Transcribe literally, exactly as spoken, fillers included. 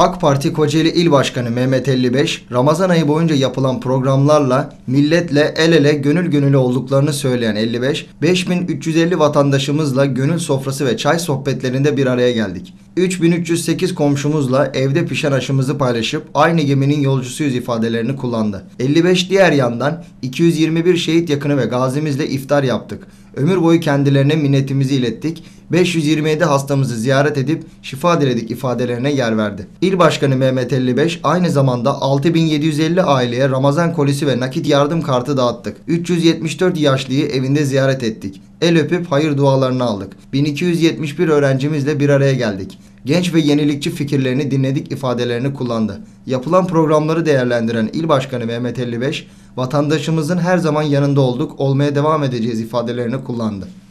AK Parti Kocaeli İl Başkanı Mehmet elli beş, Ramazan ayı boyunca yapılan programlarla milletle el ele gönül gönüle olduklarını söyleyen elli beş, beş bin üç yüz elli vatandaşımızla gönül sofrası ve çay sohbetlerinde bir araya geldik. üç bin üç yüz sekiz komşumuzla evde pişen aşımızı paylaşıp aynı geminin yolcusuyuz ifadelerini kullandı. elli beş diğer yandan iki yüz yirmi bir şehit yakını ve gazimizle iftar yaptık. Ömür boyu kendilerine minnetimizi ilettik. beş yüz yirmi yedi hastamızı ziyaret edip şifa diledik ifadelerine yer verdi. İl Başkanı Mehmet elli beş aynı zamanda altı bin yedi yüz elli aileye Ramazan kolisi ve nakit yardım kartı dağıttık. üç yüz yetmiş dört yaşlıyı evinde ziyaret ettik. El öpüp hayır dualarını aldık. bin iki yüz yetmiş bir öğrencimizle bir araya geldik. Genç ve yenilikçi fikirlerini dinledik ifadelerini kullandı. Yapılan programları değerlendiren İl Başkanı Mehmet elli beş, vatandaşımızın her zaman yanında olduk, olmaya devam edeceğiz ifadelerini kullandı.